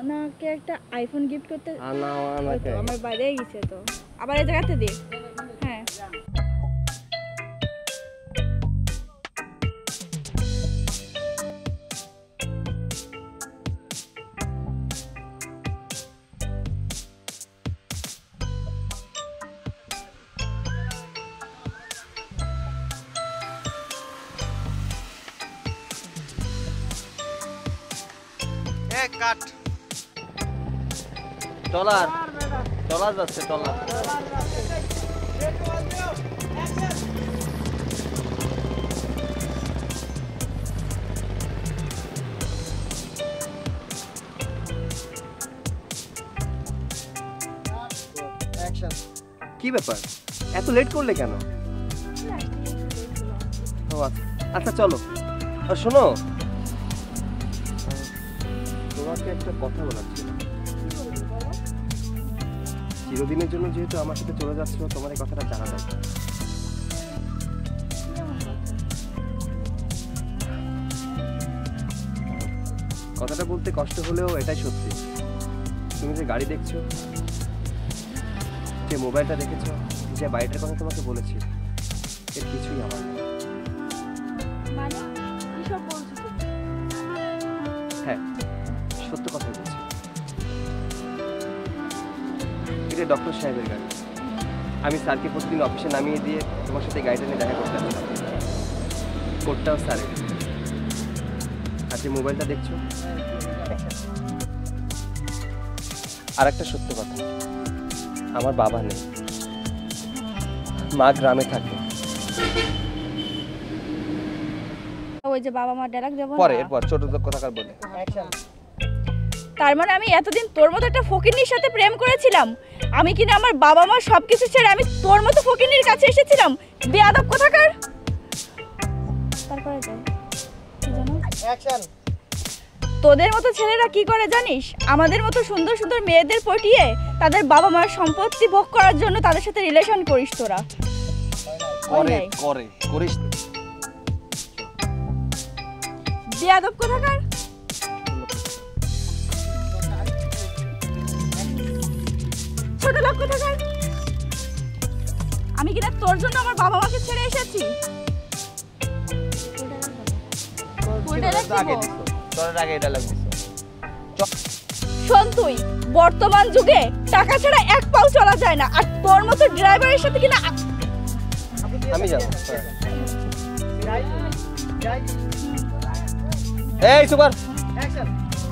আপনাকে একটা iPhone gift করতে না আমাকে আমার বাইরে গেছে তো আবার এই জায়গাতে দে হ্যাঁ কাট টলার টলার যাচ্ছে টলার কি ব্যাপার এত লেট করলে কেন আচ্ছা চলো আর শোনো তোমাকে একটা কথা বলার ছিল চিরদিনের জন্য যেহেতু আমার সাথে চলে যাচ্ছিল তোমার এই কথাটা জানা দরকার কথাটা বলতে কষ্ট হলেও এটাই সত্যি তুমি যে গাড়ি দেখছো যে মোবাইলটা দেখেছো যে বাড়িটার কথা তোমাকে বলেছি এর কিছুই আমার নেই মানে কি সব বলছো তুমি হ্যাঁ সত্য কথা বলছি এটা ডক্টর সাহেবের গাড়ি আমি স্যারকে প্রতিদিন অফিসে নামিয়ে দিয়ে তোমার সাথে গাড়িটা নিয়ে দেখা করতে আসলাম কোডটাও স্যারের আর যে মোবাইলটা দেখছো আর একটা সত্য কথা আমার বাবা নেই মা গ্রামে থাকে ওই যে বাবা মা ডায়লগ দেব পরে এরপর ছোট কথাকার বলে তার মানে আমি এতদিন তোর মতো একটা ফকিন্নির সাথে প্রেম করেছিলাম আমি কিনা আমার বাবা মা সবকিছু ছেড়ে আমি তোর মতো ফকিন্নির কাছে এসেছিলাম বেয়াদব কোথাকার তারপরে যাই কি জানো অ্যাকশন তোদের মতো ছেলেরা কি করে জানিস আমাদের মতো সুন্দর সুন্দর মেয়েদের পটিয়ে তাদের বাবা মার সম্পত্তি ভোগ করার জন্য তাদের সাথে রিলেশন করিস তোরা করিস বেয়াদব কোথাকার ছোট লোক কোথাকার আমি কিনা তোর জন্য আমার বাবা মাকে ছেড়ে এসেছি শোন তুই বর্তমান যুগে টাকা ছাড়া এক পাও চলা যায় না আর তোর মতো ড্রাইভারের সাথে কিনা আমি যাব এই সুপার অ্যাকশন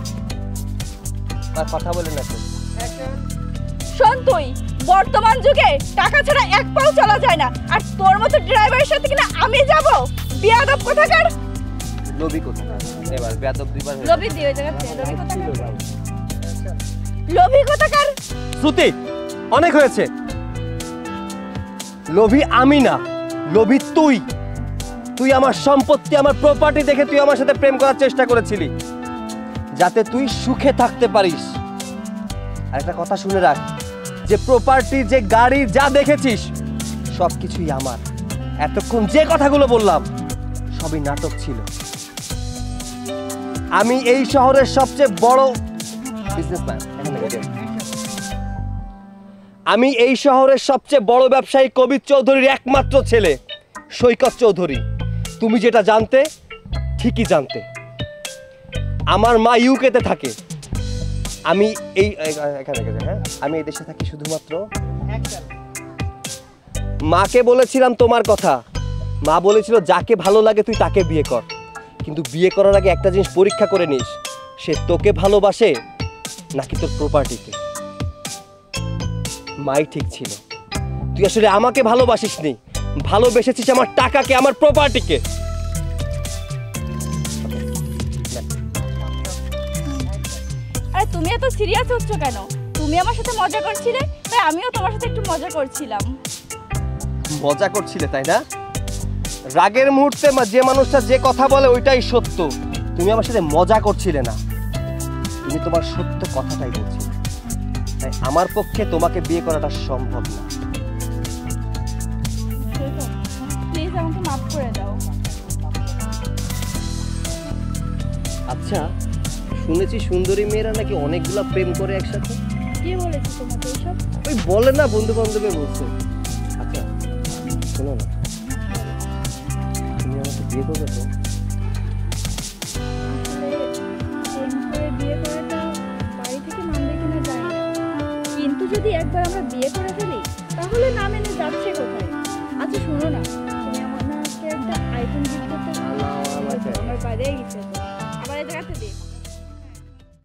আর কথা বলেন না তো অ্যাকশন শোন তুই বর্তমান যুগে টাকা ছাড়া এক পাও চলা যায় না আর তোর মতো ড্রাইভারের সাথে কিনা আমি যাব বেয়াদব কোথাকার লোভী কোথাকার এবার বেয়াদব দুইবার লোভী দিয়ে ওই জায়গাতে লোভী কোথাকার লোভী কোথাকার শ্রুতি অনেক হয়েছে লোভী আমি না লোভী তুই তুই আমার সম্পত্তি আমার প্রপার্টি দেখে তুই আমার সাথে প্রেম করার চেষ্টা করেছিলি যাতে তুই সুখে থাকতে পারিস আর একটা কথা শুনে রাখ যে প্রপার্টি যে গাড়ি যা দেখেছিস সবকিছুই আমার এতক্ষণ যে কথাগুলো বললাম সবই নাটক ছিল আমি এই শহরের সবচেয়ে বড় বিজনেসম্যান আমি এই শহরের সবচেয়ে বড় ব্যবসায়ী কবির চৌধুরীর একমাত্র ছেলে সৈকত চৌধুরী তুমি যেটা জানতে ঠিকই জানতে আমার মা ইউকেতে থাকে আমি এই এখানে হ্যাঁ আমি এই দেশে থাকি শুধুমাত্র মাকে বলেছিলাম তোমার কথা মা বলেছিল যাকে ভালো লাগে তুই তাকে বিয়ে কর কিন্তু বিয়ে করার আগে একটা জিনিস পরীক্ষা করে নিস সে তোকে ভালোবাসে নাকি তোর প্রপার্টিকে মাই ঠিক ছিল তুই আসলে আমাকে ভালোবাসিস নি ভালোবেসেছিস আমার টাকাকে আমার প্রপার্টিকে আরে তুমি এত সিরিয়াস হচ্ছ কেন তুমি আমার সাথে মজা করছিলে তাই আমিও তোমার সাথে একটু মজা করছিলাম মজা করছিলে তাই না রাগের মুহূর্তে যে মানুষটা যে কথা বলে ওইটাই সত্য তুমি আমার সাথে মজা করছিলে না তুমি তোমার সত্য কথাটাই বলছিলে তাই আমার পক্ষে তোমাকে বিয়ে করাটা সম্ভব না প্লিজ আমাকে মাফ করে দাও আচ্ছা শুনেছি সুন্দরী মেয়েরা নাকি অনেকগুলা প্রেম করে একসাথে। কে বলেছে তোমাকে এসব? ওই বলে না, বন্ধু বান্ধবে বলছে। আচ্ছা শোনো না, তুমি আমাকে বিয়ে করবে তো? আসলে প্রেম করে বিয়ে করাটা বাড়ি থেকে মানবে কিনা জানি না, কিন্তু যদি একবার আমরা বিয়ে করে ফেলি তাহলে না মেনে যাচ্ছে